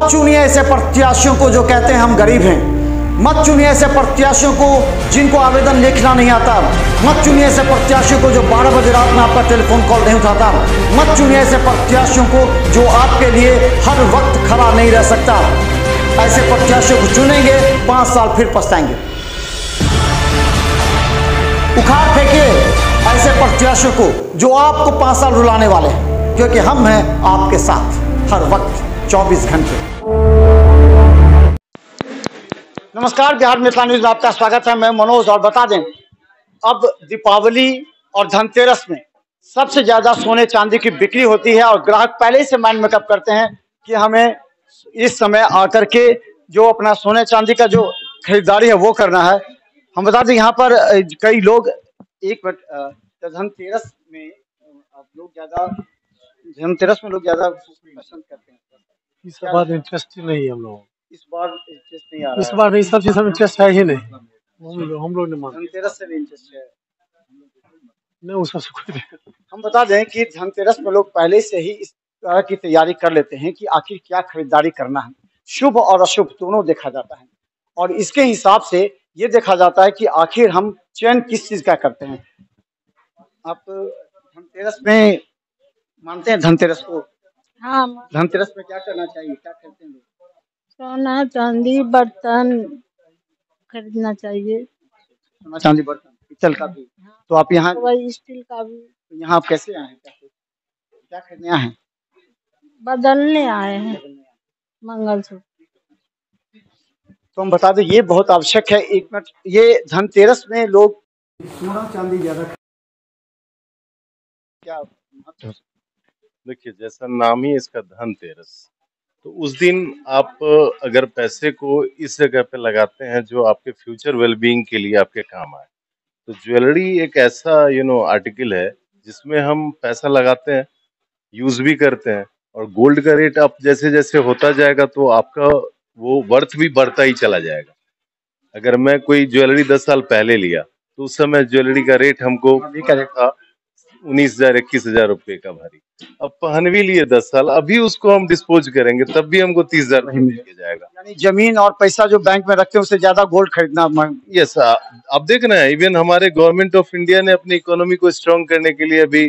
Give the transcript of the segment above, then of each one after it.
चुनिए ऐसे प्रत्याशियों को जो कहते हैं हम गरीब हैं। मत चुनिए ऐसे प्रत्याशियों को जिनको आवेदन लिखना नहीं आता। मत चुनिए ऐसे प्रत्याशियों को जो 12 बजे रात में आपका टेलीफोन कॉल नहीं उठाता। मत चुनिए ऐसे प्रत्याशियों को जो आपके लिए हर वक्त खड़ा नहीं रह सकता। ऐसे प्रत्याशियों को चुनेंगे, 5 साल फिर पछताएंगे। उखाड़ फेंकिए ऐसे प्रत्याशियों को जो आपको 5 साल रुलाने वाले हैं, क्योंकि हम हैं आपके साथ हर वक्त 24 घंटे। नमस्कार, बिहार मिथिला न्यूज में आपका स्वागत है। मैं मनोज। और बता दें, अब दीपावली और धनतेरस में सबसे ज्यादा सोने चांदी की बिक्री होती है और ग्राहक पहले ही से माइंड मेकअप करते हैं कि हमें इस समय आकर के जो अपना सोने चांदी का जो खरीदारी है वो करना है। हम बता दें यहाँ पर कई लोग धनतेरस में लोग ज्यादा पसंद करते हैं। इस बार इंटरेस्ट ही नहीं है हम लोग। इस बार इंटरेस्ट नहीं आ रहा है। इस बार नहीं, सब चीज में इंटरेस्ट है ही नहीं। हम लोग ने माना धनतेरस से भी इंटरेस्ट है नहीं, उस सबसे कोई नहीं। हम बता दें कि धनतेरस में लोग पहले से ही इस तरह की तैयारी कर लेते हैं कि आखिर क्या खरीदारी करना है। शुभ और अशुभ दोनों देखा जाता है और इसके हिसाब से ये देखा जाता है कि आखिर हम चयन किस चीज का करते हैं। आप धनतेरस में मानते हैं धनतेरस को? हाँ, धनतेरस में क्या करना चाहिए, क्या करते हैं लोग? सोना चांदी बर्तन खरीदना चाहिए। सोना चांदी बर्तन, पित्तल का भी। तो आप यहाँ वही स्टील का भी। यहाँ आप कैसे आए हैं, क्या खरीदने आए हैं? बदलने आए हैं मंगलसूत्र। तो हम बता दें ये बहुत आवश्यक है। एक मिनट, ये धनतेरस में लोग सोना चांदी ज्यादा क्या? देखिए, जैसा नाम ही इसका धनतेरस, तो उस दिन आप अगर पैसे को इस जगह पे लगाते हैं जो आपके फ्यूचर वेलबींग के लिए आपके काम आए। तो ज्वेलरी एक ऐसा आर्टिकल है जिसमें हम पैसा लगाते हैं, यूज भी करते हैं। और गोल्ड का रेट अब जैसे जैसे होता जाएगा तो आपका वो वर्थ भी बढ़ता ही चला जाएगा। अगर मैं कोई ज्वेलरी 10 साल पहले लिया तो उस समय ज्वेलरी का रेट हमको था 19,000 21,000 रुपये का भारी। अब पहन भी लिए 10 साल, अभी उसको हम डिस्पोज करेंगे तब भी हमको 30,000 मिल जाएगा। यानी जमीन और पैसा जो बैंक में रखते हैं उससे ज्यादा गोल्ड खरीदना। यस, आप देख रहे हैं, इवन हमारे गवर्नमेंट ऑफ इंडिया ने अपनी इकोनॉमी को स्ट्रॉन्ग करने के लिए अभी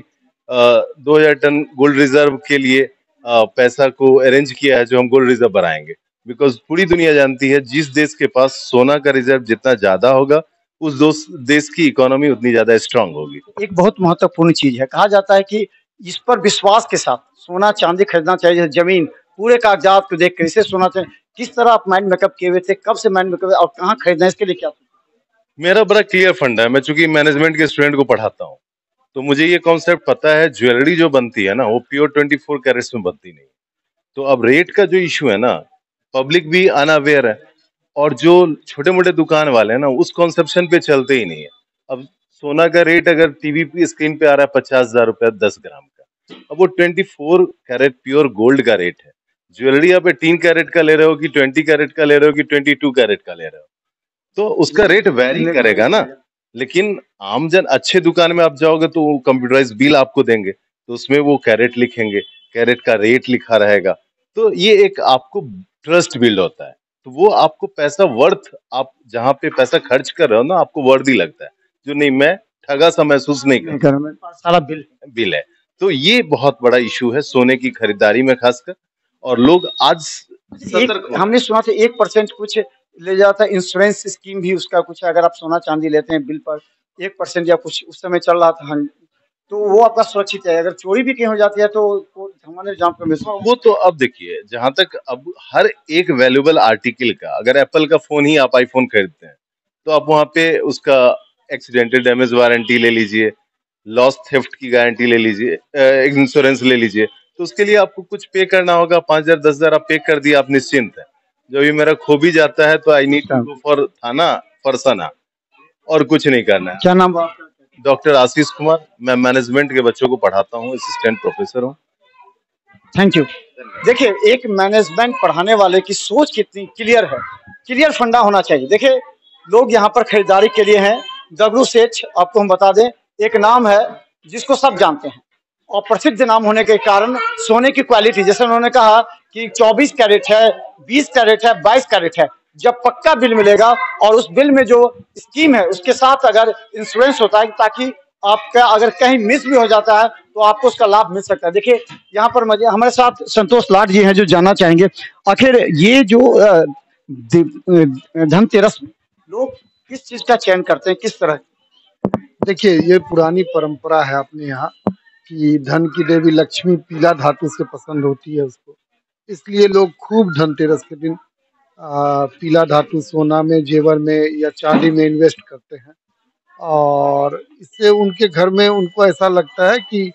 2000 टन गोल्ड रिजर्व के लिए पैसा को अरेंज किया है, जो हम गोल्ड रिजर्व बढ़ाएंगे। बिकॉज पूरी दुनिया जानती है जिस देश के पास सोना का रिजर्व जितना ज्यादा होगा उस देश की इकोनॉमी उतनी ज्यादा स्ट्रांग होगी। एक बहुत महत्वपूर्ण चीज है, कहा जाता है कि इस पर विश्वास के साथ सोना चांदी खरीदना चाहिए। जमीन पूरे कागजात को देख कर इसे सोना चाहिए। किस तरह आप माइंड मेकअप किए हुए थे, कब से माइंड मेकअप और कहाँ खरीदना है, इसके लिए क्या? मेरा बड़ा क्लियर फंड है। मैं चूंकि मैनेजमेंट के स्टूडेंट को पढ़ाता हूँ तो मुझे ये कॉन्सेप्ट पता है, ज्वेलरी जो बनती है ना वो प्योर 24 कैरेट्स में बनती नहीं। तो अब रेट का जो इशू है ना, पब्लिक भी अनअवेयर है और जो छोटे मोटे दुकान वाले हैं ना उस कॉन्सेप्शन पे चलते ही नहीं है। अब सोना का रेट अगर टीवी पे स्क्रीन पे आ रहा है 50,000 रुपया 10 ग्राम का, अब वो 24 कैरेट प्योर गोल्ड का रेट है। ज्वेलरी आप 18 कैरेट का ले रहे हो कि 20 कैरेट का ले रहे हो कि 22 कैरेट का ले रहे हो, तो उसका रेट वेरी करेगा ना। लेकिन आम जन अच्छे दुकान में आप जाओगे तो कंप्यूटराइज बिल आपको देंगे, तो उसमें वो कैरेट लिखेंगे, कैरेट का रेट लिखा रहेगा। तो ये एक आपको ट्रस्ट बिल्ड होता है। तो वो आपको पैसा वर्थ, आप जहाँ पे पैसा खर्च कर रहे हो ना आपको वर्दी लगता है, जो नहीं मैं ठगा सा महसूस नहीं कर, सारा बिल है। तो ये बहुत बड़ा इशू है सोने की खरीदारी में खासकर। और लोग आज हमने सुना था 1% कुछ ले जाता है। इंश्योरेंस स्कीम भी उसका कुछ है, अगर आप सोना चांदी लेते हैं बिल पर 1% या कुछ उस समय चल रहा था, तो वो आपका सुरक्षित है। अगर चोरी भी कहीं हो जाती है तो हमारे जहाँ पे वो तो अब देखिए, जहां तक अब हर एक वैल्यूएबल आर्टिकल का, अगर एप्पल का फोन ही आप आईफोन खरीदते हैं तो आप वहां पे उसका एक्सीडेंटल डैमेज वारंटी ले लीजिए, लॉस थेफ्ट की गारंटी ले लीजिए, इंश्योरेंस ले लीजिए। तो उसके लिए आपको कुछ पे करना होगा, 5,000 10,000 आप पे कर दिया, आप निश्चिंत है। जब भी मेरा खो भी जाता है तो I need to go for थाना फरसाना, और कुछ नहीं करना है। क्या नाम? डॉक्टर आशीष कुमार। मैं मैनेजमेंट के बच्चों को पढ़ाता हूँ, असिस्टेंट प्रोफेसर हूँ। Thank you. देखिए, एक मैनेजमेंट पढ़ाने वाले की सोच कितनी क्लियर है, क्लियर फंडा होना चाहिए। देखिए, लोग यहाँ पर खरीदारी के लिए हैं। डब्लू सेठ, आपको हम बता दें, एक नाम है जिसको सब जानते हैं और प्रसिद्ध नाम होने के कारण सोने की क्वालिटी, जैसे उन्होंने कहा कि 24 कैरेट है, 20 कैरेट है, 22 कैरेट है। जब पक्का बिल मिलेगा और उस बिल में जो स्कीम है उसके साथ अगर इंश्योरेंस होता है ताकि आपका अगर कहीं मिस भी हो जाता है तो आपको उसका लाभ मिल सकता है। देखिए यहाँ पर मुझे हमारे साथ संतोष लाड जी हैं जो जानना चाहेंगे आखिर ये जो धनतेरस लोग किस चीज का चयन करते हैं, किस तरह? देखिए, ये पुरानी परंपरा है अपने यहाँ कि धन की देवी लक्ष्मी पीला धातु से पसंद होती है उसको, इसलिए लोग खूब धनतेरस के दिन पीला धातु सोना में, जेवर में या चांदी में इन्वेस्ट करते हैं और इससे उनके घर में उनको ऐसा लगता है कि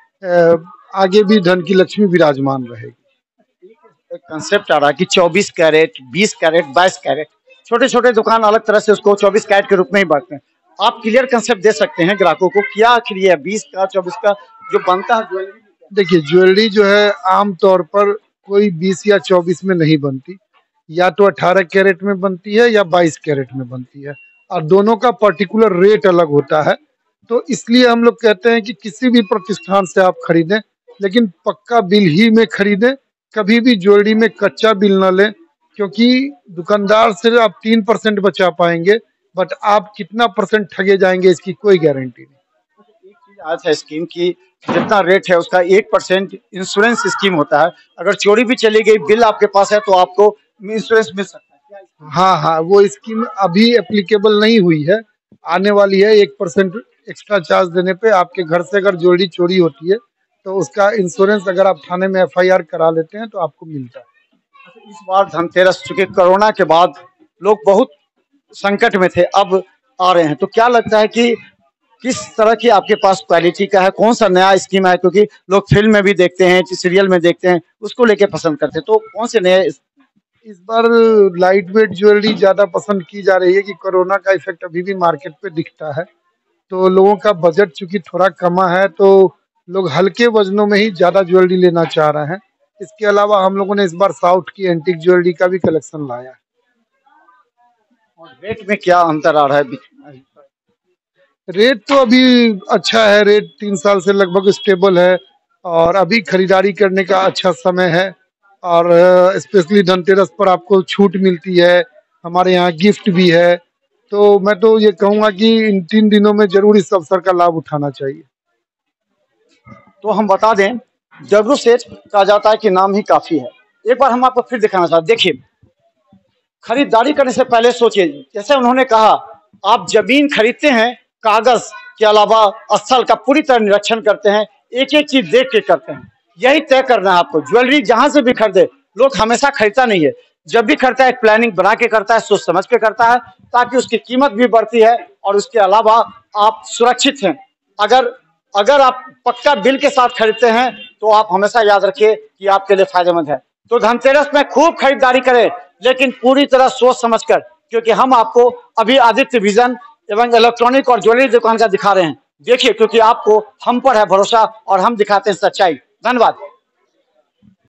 आगे भी धन की लक्ष्मी विराजमान रहेगी। एक कंसेप्ट आ रहा है कि 24 कैरेट, 20 कैरेट, 22 कैरेट, छोटे छोटे दुकान अलग तरह से उसको 24 कैरेट के रूप में ही बांटते हैं। आप क्लियर कंसेप्ट दे सकते हैं ग्राहकों को क्या आखिर ये 20 का 24 का जो बनता है ज्वेलरी? देखिए, ज्वेलरी जो है आमतौर पर कोई 20 या 24 में नहीं बनती, या तो 18 कैरेट में बनती है या 22 कैरेट में बनती है और दोनों का पर्टिकुलर रेट अलग होता है। तो इसलिए हम लोग कहते हैं कि किसी भी प्रतिष्ठान से आप खरीदें लेकिन पक्का बिल ही में खरीदें, कभी भी ज्वेलरी में कच्चा बिल न लें, क्योंकि दुकानदार से आप 3% बचा पाएंगे बट आप कितना परसेंट ठगे जाएंगे इसकी कोई गारंटी नहीं। एक चीज आज है स्कीम की जितना रेट है उसका 1% इंश्योरेंस स्कीम होता है, अगर चोरी भी चली गई बिल आपके पास है तो आपको इंश्योरेंस मिल सकता है। हाँ, वो स्कीम अभी एप्लीकेबल नहीं हुई है, आने वाली है। 1% एक्स्ट्रा चार्ज देने पे आपके घर से अगर ज्वेलरी चोरी होती है तो उसका इंश्योरेंस अगर आप थाने में FIR करा लेते हैं तो आपको मिलता है। इस बार धनतेरस चूंकि कोरोना के बाद लोग बहुत संकट में थे, अब आ रहे हैं, तो क्या लगता है कि किस तरह की आपके पास क्वालिटी का है, कौन सा नया स्कीम है? क्योंकि लोग फिल्म में भी देखते हैं, सीरियल में देखते हैं, उसको लेके पसंद करते हैं, तो कौन से नए? इस बार लाइट वेट ज्वेलरी ज्यादा पसंद की जा रही है कि कोरोना का इफेक्ट अभी भी मार्केट पे दिखता है, तो लोगों का बजट चूंकि थोड़ा कम है तो लोग हल्के वजनों में ही ज्यादा ज्वेलरी लेना चाह रहे हैं। इसके अलावा हम लोगों ने इस बार साउथ की एंटीक ज्वेलरी का भी कलेक्शन लाया है। और रेट में क्या अंतर आ रहा है? रेट तो अभी अच्छा है, रेट 3 साल से लगभग स्टेबल है और अभी खरीदारी करने का अच्छा समय है और स्पेशली धनतेरस पर आपको छूट मिलती है, हमारे यहाँ गिफ्ट भी है, तो मैं तो ये कहूँगा कि इन 3 दिनों में जरूर इस अवसर का लाभ उठाना चाहिए। तो हम बता दें डब्ल्यू सेठ कहा जाता है कि नाम ही काफी है। एक बार हम आपको फिर दिखाना चाहते, देखिए खरीदारी करने से पहले सोचिए, जैसे उन्होंने कहा आप जमीन खरीदते हैं, कागज के अलावा स्थल का पूरी तरह निरीक्षण करते हैं, एक एक चीज देख के करते हैं, यही तय करना है आपको। ज्वेलरी जहां से भी खरीदे, लोग हमेशा खरीदता नहीं है, जब भी करता है एक प्लानिंग बना के करता है, सोच समझ के करता है, ताकि उसकी कीमत भी बढ़ती है और उसके अलावा आप सुरक्षित हैं। अगर आप पक्का बिल के साथ खरीदते हैं तो आप हमेशा याद रखिए कि आपके लिए फायदेमंद है। तो धनतेरस में खूब खरीदारी करें लेकिन पूरी तरह सोच समझकर, क्योंकि हम आपको अभी आदित्य विजन एवं इलेक्ट्रॉनिक और ज्वेलरी दुकान का दिखा रहे हैं। देखिए, क्योंकि आपको हम पर है भरोसा और हम दिखाते हैं सच्चाई। धन्यवाद।